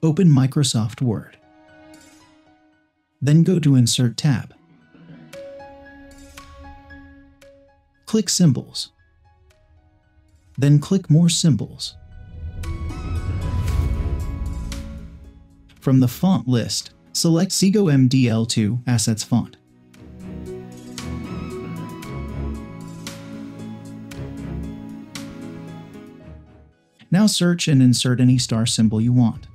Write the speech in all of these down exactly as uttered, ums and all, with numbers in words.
Open Microsoft Word. Then go to Insert tab. Click Symbols. Then click More Symbols. From the font list, select Segoe M D L two Assets font. Now search and insert any star symbol you want.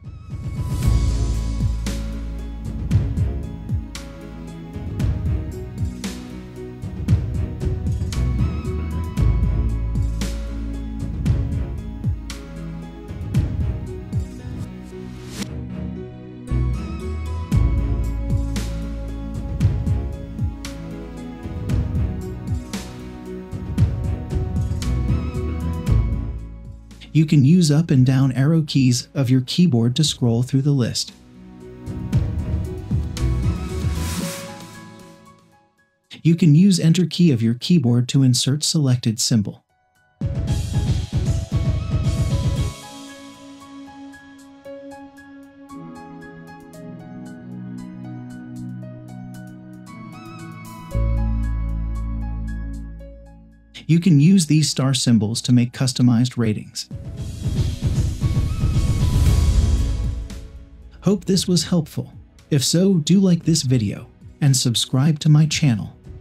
You can use up and down arrow keys of your keyboard to scroll through the list. You can use Enter key of your keyboard to insert selected symbol. You can use these star symbols to make customized ratings. Hope this was helpful. If so, do like this video and subscribe to my channel.